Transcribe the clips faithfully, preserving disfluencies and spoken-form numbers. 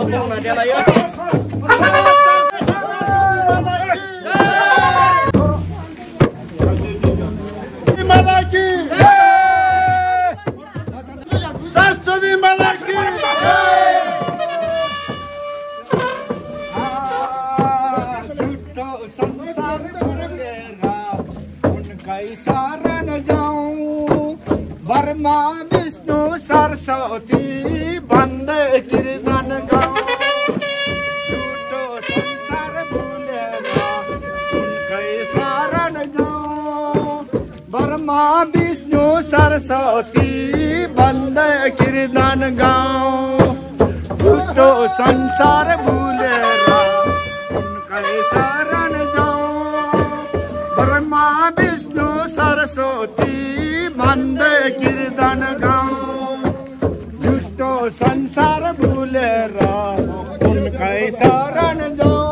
Burma Vishnu Saraswati भन्दै कीर्तन गाउँ झुटो संसार भुलेर उनकै शरण जाउँ बर्मा विष्णु सरस्वती भन्दै कीर्तन गाउँ झुटो संसार भुलेर उनकै शरण जाउँ बर्मा विष्णु सरस्वती भन्दै कीर्तन गाउँ झुटो संसार भुलेर उनकै शरण जाउँ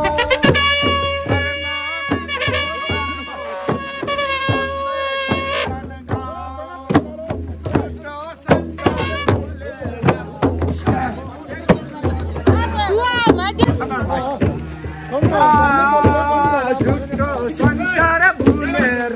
झुटो संसार भुलेर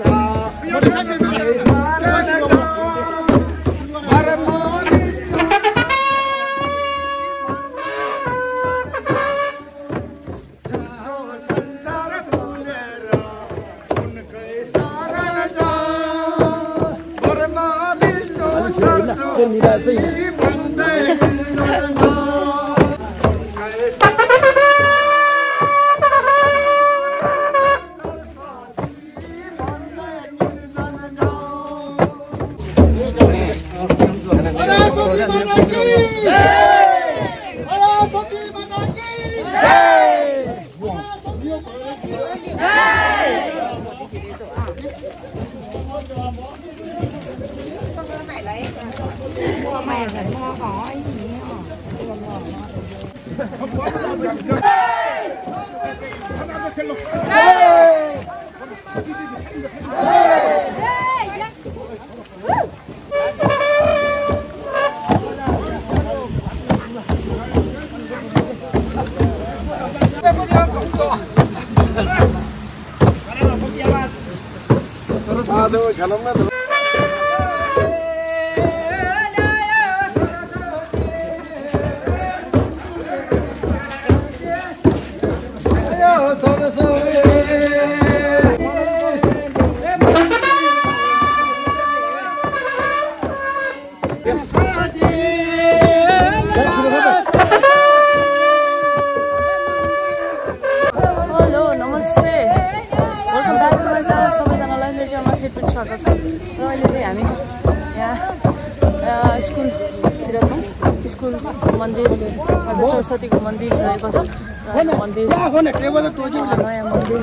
सरस्वतीको मन्दिर रहेको छ मन्दिर नयाँ मन्दिर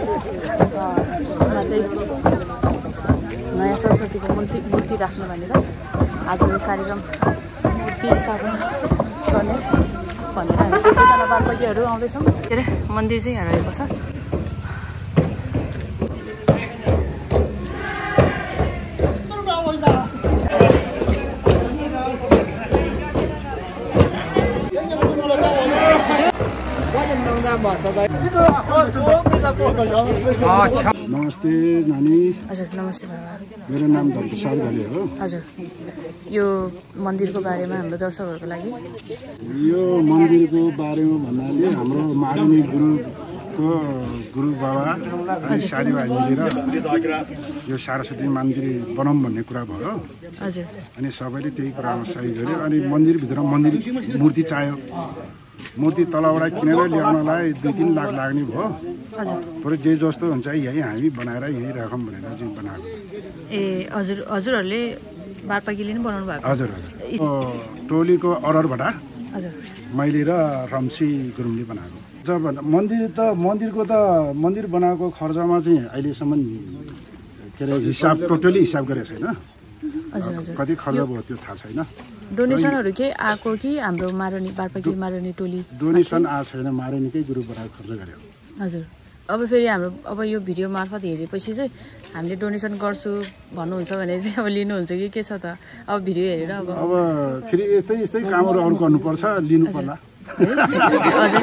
चाहिँ नयाँ सरस्वतीको मूर्ति मूर्ति राख्नु भनेर आज यो कार्यक्रम मूर्ति स्थापना गर्ने भनेर हामी सबैजना बालबगीहरू आउँदैछौँ के अरे मन्दिर चाहिँ यहाँ रहेको छ नमस्ते नानी। हजुर नमस्ते बाबा। मेरो नाम धनप्रसाद घले हो। हजुर यो मन्दिरको बारेमा हाम्रो दर्शकहरूको लागि यो मन्दिरको बारेमा भन्नाले हाम्रो मारुनी गुरुको गुरु बाबा अनि साथीभाइ मिलेर यो सरस्वती मन्दिर बनाऊँ भन्ने कुरा भयो। हजुर अनि सबैले त्यही कुरामा सही गर्यो। अनि मन्दिरभित्र मन्दिर मूर्ति चाहियो। मूर्ति तलबाट किनेर ल्याउनलाई दुई तिन लाख लाग्ने भयो। तर जे जस्तो हुन्छ यही हामी बनाएर यही राखौँ भनेर चाहिँ बनाएको। ए हजुर हजुरहरूले बारपाकीले नै बनाउनु भएको? हजुर हजुर टोलीको अर्डरबाट हजुर मैले र रम्सी गुरुङले बनाएको। जब मन्दिर त मन्दिरको त मन्दिर बनाएको खर्चमा चाहिँ अहिलेसम्म के अरे हिसाब टोटली हिसाब गरेको छैन। हजुर हजुर कति खर्च भयो त्यो थाहा छैन। डोनेसनहरू के आएको कि हाम्रो मारुनी बारपाकी मारुनी टोली? डोनेसन आएको छैन, मारुनीकै ग्रुपबाट खर्च गर्यो। हजुर अब फेरि हाम्रो अब यो भिडियो मार्फत हेरेपछि चाहिँ हामीले डोनेसन गर्छु भन्नुहुन्छ भने चाहिँ अब लिनुहुन्छ कि के छ त? अब भिडियो हेरेर अब अब फेरि यस्तै यस्तै कामहरू अरू गर्नुपर्छ, लिनु पर्ला। अझै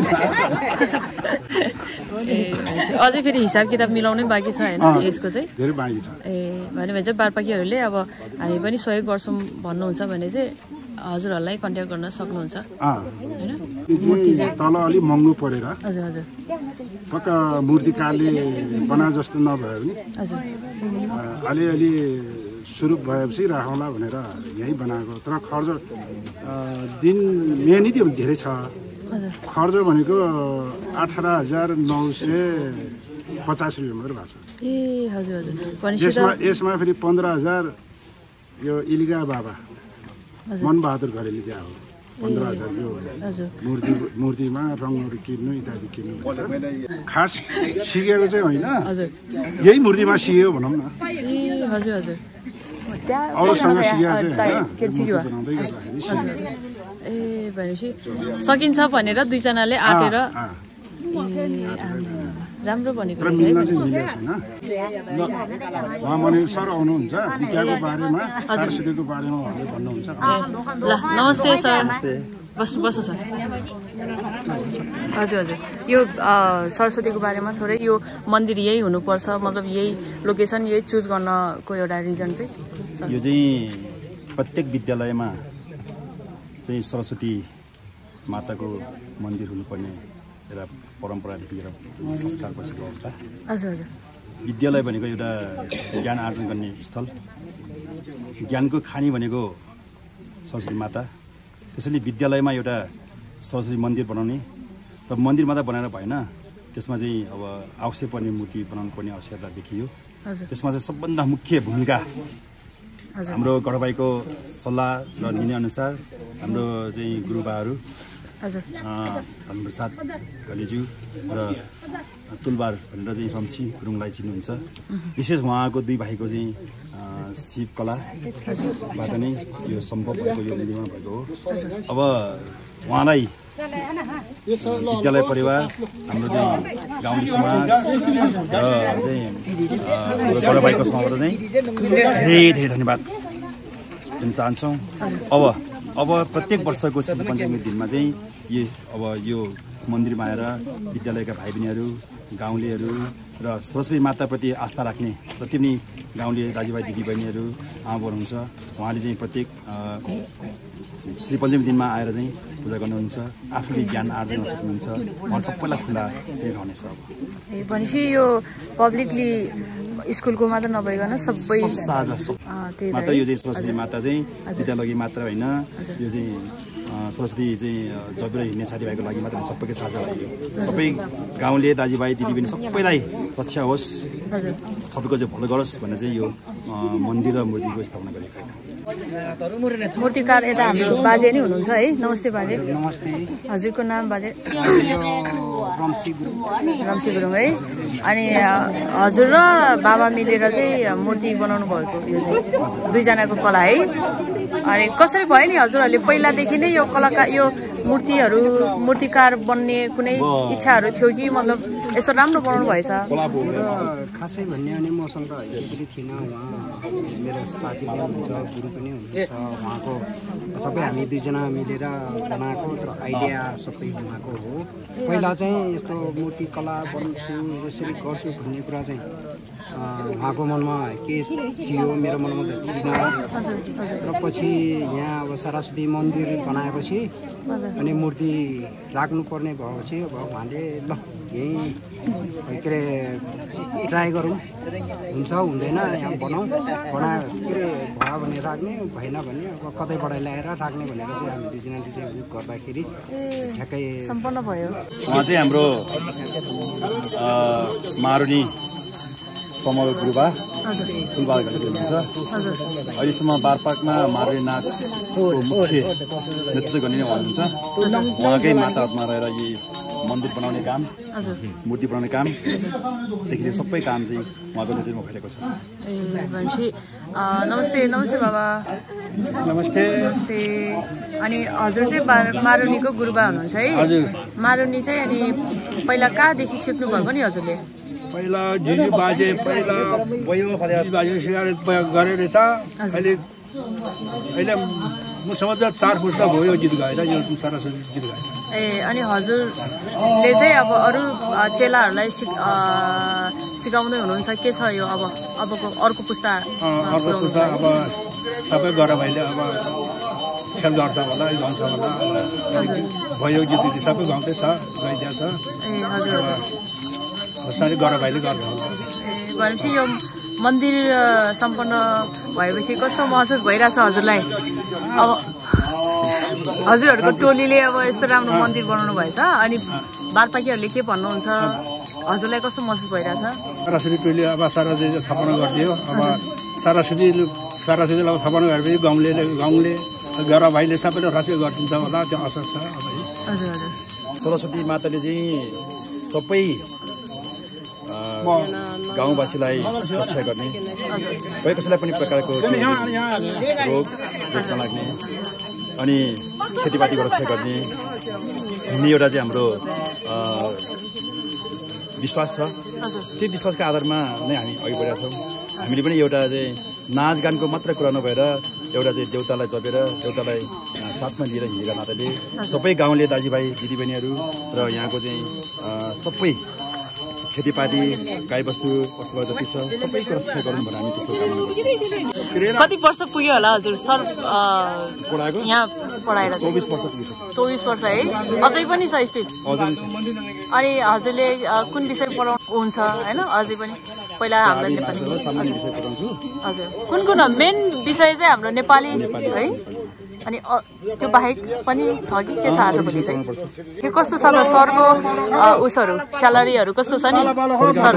ए अझै फेरि हिसाब किताब मिलाउनै बाँकी छ होइन यसको चाहिँ धेरै बाँकी छ। ए भनेपछि चाहिँ बारपाकीहरूले अब हामी पनि सहयोग गर्छौँ भन्नुहुन्छ भने चाहिँ हजुरहरूलाई कन्ट्याक्ट गर्न सक्नुहुन्छ होइन। मूर्ति चाहिँ तल अलिक महँगो परेर हजुर हजुर पक्का मूर्तिकारले बना जस्तो नभए पनि हजुर अलिअलि सुरुप भएपछि राखौँला भनेर यहीँ बनाएको। तर खर्च दिन मेहनत धेरै छ। खर्च भनेको अठार हजार नौ सय पचास रुपियाँ मात्रै भएको छ। ए हजुर हजुर यसमा यसमा फेरि पन्ध्र हजार यो इलिगा बाबा मनबहादुर घरेली दिएको हो। पन्ध्र हजार यो मूर्ति मूर्तिमा रङहरू किन्नु इत्यादि किन्नु खास सिकेको चाहिँ होइन, यही मूर्तिमा सिक्यो भनौँ न। ए हजुर हजुर अरूसँग सिकेको चाहिँ बनाउँदै गर्दाखेरि ए भनेपछि सकिन्छ भनेर दुईजनाले आँटेर राम्रो भनेको तर मिल्न चाहिँ मिलेको छैन। उहाँ भने सर आउनुहुन्छ विद्याको बारेमा सरस्वतीको बारेमा उहाँले भन्नुहुन्छ। ल नमस्ते सर, बस्नु बस्नु सर। हजुर हजुर यो सरस्वतीको बारेमा थोरै यो मन्दिर यही हुनुपर्छ मतलब यही लोकेसन यही चुज गर्नको एउटा रिजन चाहिँ यो चाहिँ प्रत्येक विद्यालयमा चाहिँ सरस्वती माताको मन्दिर हुनुपर्ने एउटा परम्परादेखि एउटा संस्कार बसेको अवस्था। हजुर हजुर विद्यालय भनेको एउटा ज्ञान आर्जन गर्ने स्थल, ज्ञानको खानी भनेको सरस्वती माता। त्यसैले विद्यालयमा एउटा सरस्वती मन्दिर बनाउने, तर मन्दिर मात्रै बनाएर भएन, त्यसमा चाहिँ अब आवश्यक पर्ने मूर्ति बनाउनु पर्ने आवश्यकता देखियो। त्यसमा चाहिँ सबभन्दा मुख्य भूमिका हाम्रो गढवाईको सल्लाह र निर्णय अनुसार हाम्रो चाहिँ गुरुबाहरू धनप्रसाद घलेज्यू र तुलबार भनेर चाहिँ रम्सी गुरुङलाई चिन्नुहुन्छ। विशेष उहाँको दुई भाइको चाहिँ शिवकलाबाट नै यो सम्भव भएको, यो मन्दिरमा भएको हो। अब उहाँलाई विद्यालय परिवार, हाम्रो चाहिँ गाउँले समाज र चाहिँ गढवाईको समाजबाट चाहिँ धेरै धेरै धन्यवाद दिन चाहन्छौँ। अब अब प्रत्येक वर्षको श्री पञ्चमी दिनमा चाहिँ यो अब यो मन्दिरमा आएर विद्यालयका भाइ बहिनीहरू, गाउँलेहरू र सरस्वती माताप्रति आस्था राख्ने जति पनि गाउँले दाजुभाइ दिदीबहिनीहरू आमा हुनुहुन्छ, उहाँले चाहिँ प्रत्येक श्री पञ्चमी दिनमा आएर चाहिँ पूजा गर्नुहुन्छ, आफूले ज्ञान आर्जन गर्न सक्नुहुन्छ। उहाँ सबैलाई खुल्ला चाहिँ रहनेछ। अब ए भनेपछि यो पब्लिकली स्कुलको मात्र नभइकन सबै साझा मात्र यो चाहिँ सरस्वती माता चाहिँ विद्यालयको मात्र होइन, यो चाहिँ सरस्वती चाहिँ जबेर हिँड्ने साथीभाइको लागि मात्र सबैकै साझा लागि सबै गाउँले दाजुभाइ दिदीबहिनी सबैलाई रक्षा होस्, सबैको चाहिँ भलो गरोस् भनेर चाहिँ यो मन्दिर र मूर्तिको स्थापना गरेको हो। मूर्तिकार यता हाम्रो बाजे नै हुनुहुन्छ है। नमस्ते बाजे। नमस्ते। हजुरको नाम बाजे? रम्सी गुरुङ। रम्सी गुरुङ है। अनि हजुर र बाबा मिलेर चाहिँ मूर्ति बनाउनु भएको यो चाहिँ दुईजनाको कला है। अनि कसरी भयो नि हजुरहरूले पहिलादेखि नै यो कलाकार यो मूर्तिहरू मूर्तिकार बन्ने कुनै इच्छाहरू थियो कि मतलब यसो राम्रो बनाउनु भएछ? खासै भन्ने भने मसँग पनि थिएन, उहाँ मेरो साथी पनि हुनुहुन्छ, गुरु पनि हुनुहुन्छ। उहाँको सबै हामी दुईजना मिलेर बनाएको, तर आइडिया सबै उहाँको हो। पहिला चाहिँ यस्तो मूर्ति कला बनाउँछु यसरी गर्छु भन्ने कुरा चाहिँ उहाँको मनमा के थियो, मेरो मनमा त थिएन। र पछि यहाँ अब सरस्वती मन्दिर बनाएपछि अनि मूर्ति राख्नुपर्ने भएपछि अब उहाँले ल यहीँ के अरे ट्राई गरौँ, हुन्छ हुँदैन यहाँ बनाऊ, बना के अरे भयो भने राख्ने, भएन भने अब कतैबाट ल्याएर राख्ने भनेर चाहिँ हामी दुईजनाले चाहिँ बुक गर्दाखेरि ठ्याक्कै सम्पन्न भयो। उहाँ चाहिँ हाम्रो मारुनी समर गुरुबा फुलबार घलेज्यू हुनुहुन्छ। अहिलेसम्म बारपाकमा मारुनी नाचको मुख्य नेतृत्व गर्ने नै उहाँ हुनुहुन्छ। उहाँकै माताहतमा रहेर यी मन्दिर बनाउने काम, मूर्ति बनाउने कामदेखि सबै काम चाहिँ उहाँको नेतृत्वमा भइरहेको छ। ए भनेपछि नमस्ते नमस्ते बाबा। नमस्ते। नमस्ते। अनि हजुर चाहिँ मारुनीको गुरुबा हुनुहुन्छ है? मारुनी चाहिँ अनि पहिला कहाँदेखि सिक्नु भएको नि हजुरले? पहिला जिजु बाजे पहिला बाजे सिकाएर गरेर छ। अहिले अहिले म समझ चार पुस्ता भयो यो गीत गाएर यो सरस्वती गीत गाएर ए अनि हजुरले चाहिँ अब अरू चेलाहरूलाई सिक सिकाउँदै हुनुहुन्छ के छ यो अब अबको अर्को पुस्ता अर्को पुस्ता अब सबै गर भाइले अब खेल गर्छ होला गाउँछ होला भयो गीत गीत सबै गाउँदै छ गाइदिया छ ए हजुर सारी गर भाइले गर्छ होला ए भनेपछि यो मन्दिर सम्पन्न भएपछि कस्तो महसुस भइरहेछ हजुरलाई अब हजुरहरूको टोलीले अब यस्तो राम्रो मन्दिर बनाउनु भएछ अनि बारपाकीहरूले के भन्नुहुन्छ हजुरलाई कस्तो महसुस भइरहेछ सरस्वती टोली अब सरस्वती स्थापना गरिदियो अब सरस्वती सरस्वतीलाई स्थापना गरेपछि गाउँले गाउँले गर भाइले सबैले रक्षा गरिदिन्छ होला त्यो असर छ हजुर हजुर सरस्वती माताले चाहिँ सबै गाउँवासीलाई रक्षा गर्ने कोही कसैलाई पनि प्रकारको रोग नलाग्ने अनि खेतीपातीको रक्षा गर्ने भन्ने एउटा चाहिँ हाम्रो विश्वास छ त्यो विश्वासको आधारमा नै हामी अघि बढेका छौँ हामीले पनि एउटा चाहिँ नाचगानको मात्र कुरा नभएर एउटा चाहिँ देउतालाई जपेर देउतालाई साथमा लिएर हिँडेका नाताले सबै गाउँले दाजुभाइ दिदीबहिनीहरू र यहाँको चाहिँ सबै खेतीपाती गाईबस्तु पशुहरू जति छ सबैको रक्षा गरौँ भनेर हामी त्यस्तो कामना गर्छौँ। कति वर्ष पुग्यो होला हजुर सर पढाएको यहाँ पढाएर चौबिस वर्ष पुग्यो चौबिस वर्ष है अझै पनि छ स्टिल अनि हजुरले कुन विषय पढाउनुहुन्छ होइन अझै पनि पहिला हामीलाई नेपाली हजुर कुन कुन मेन विषय चाहिँ हाम्रो नेपाली है अनि त्यो बाहेक पनि छ कि के छ आजभोलि चाहिँ के कस्तो छ त सरको उसहरू स्यालेरीहरू कस्तो छ नि सर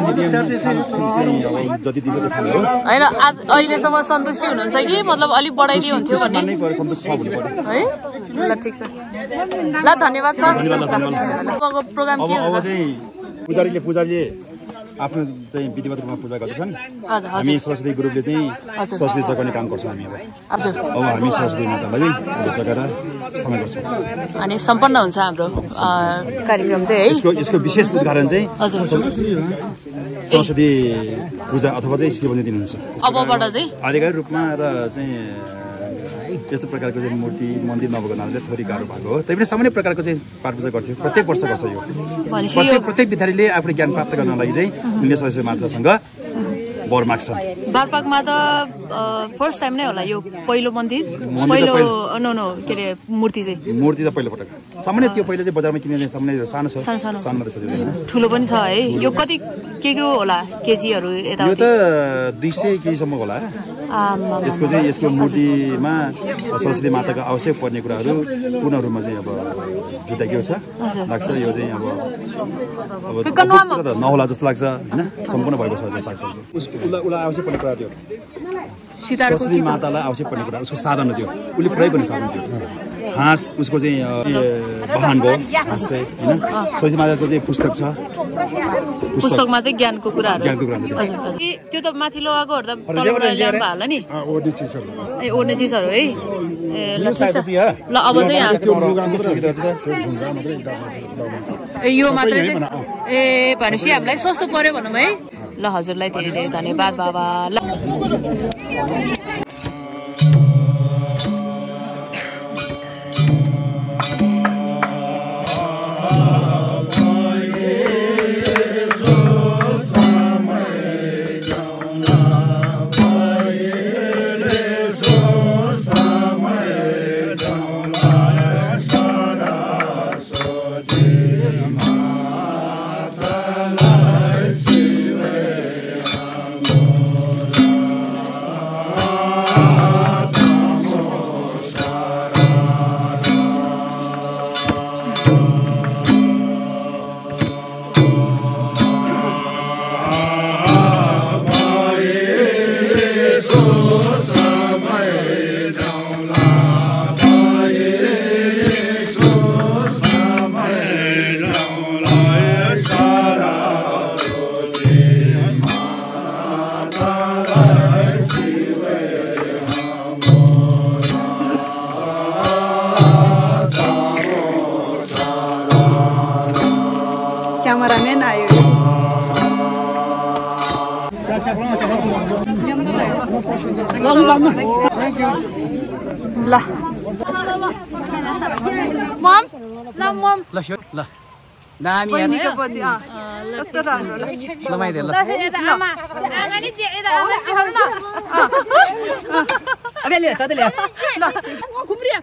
होइन आज अहिलेसम्म सन्तुष्टि हुनुहुन्छ कि मतलब अलिक बढाइदियो हुन्थ्यो भन्ने है ल ठिक छ ल धन्यवाद सर प्रोग्राम के हुन्छ पुजारीले पुजारीले आफ्नो चाहिँ विधिवत रूपमा पूजा गर्दछन् हामी सरस्वती ग्रुपले चाहिँ सरस्वती जगाउने काम गर्छौँ हामी अब अब हामी सरस्वती मातालाई जगाएर स्थापना गर्छौँ अनि सम्पन्न हुन्छ हाम्रो कार्यक्रम चाहिँ है यसको यसको विशेष उद्घाटन चाहिँ सरस्वती पूजा अथवा चाहिँ शिवजयन्ती दिन हुन्छ अबबाट चाहिँ आधिकारिक रूपमा र चाहिँ यस्तो प्रकारको चाहिँ मूर्ति मन्दिर नभएको हुनाले थोरै गाह्रो भएको हो तैपनि सामान्य प्रकारको चाहिँ पाठ पूजा गर्थ्यो प्रत्येक वर्ष गर्छ यो प्रत्येक प्रत्येक विद्यार्थीले आफ्नो ज्ञान प्राप्त गर्नको लागि चाहिँ उनले सरस्वती मातासँग वर माग्छ बारपाकमा त फर्स्ट टाइम नै होला यो पहिलो मन्दिर पहिलो नो नो के अरे मूर्ति चाहिँ मूर्ति त पहिलो पटक सामान्य त्यो पहिला चाहिँ बजारमा किन्ने सामान्य सानो छ सानो मात्रै छ ठुलो पनि छ है यो कति के के होला केजीहरू यता यो त दुई सय केजीसम्म होला यसको चाहिँ यसको मूर्तिमा सरस्वती माताको आवश्यक पर्ने कुराहरू पूर्ण रूपमा चाहिँ अब जुटाइएको छ लाग्छ यो चाहिँ अब अब नहोला जस्तो लाग्छ होइन सम्पूर्ण भएको छ सागसब्जी उसलाई आवश्यक पर्ने कुरा थियो सरस्वती मातालाई आवश्यक पर्ने कुरा उसको साधन थियो उसले प्रयोग गर्ने साधन थियो हाँस उसको चाहिँ वाहन भयो हाँस चाहिँ होइन सरस्वती माताको चाहिँ पुस्तक छ पुस्तकमा चाहिँ ज्ञानको कुराहरू ज्ञानको कुराहरू त्यो त माथि लगाएकोहरू त तलबाट ल्याम्पा होला नि ए ओर्ने चिजहरू है ए ल ठिक छ ल अब चाहिँ ए यो मात्रै चाहिँ ए भनेपछि हामीलाई सस्तो पर्यो भनौँ है ल हजुरलाई धेरै धेरै धन्यवाद बाबा ल क्यामेराम्यान आयो ल मम ल मम ल स्यो ल दामी हेर्ने बहिनीको पछि अँ कस्तो राम्रो ल ल माइदे ल आमा आमा नि यता आमा देखाउनु न अब ले चले ले ल घुम्रिया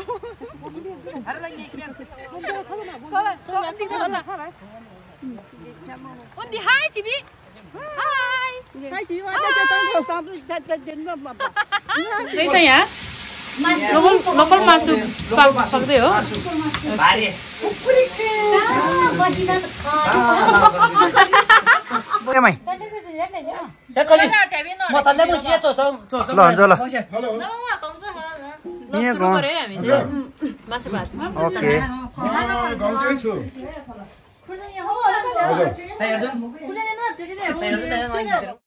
उन्दी हाय चिबी हाय हाय चिबी त्यही छ यहाँ लोकल लोकल मासु सक्दै हो मासु भात ओके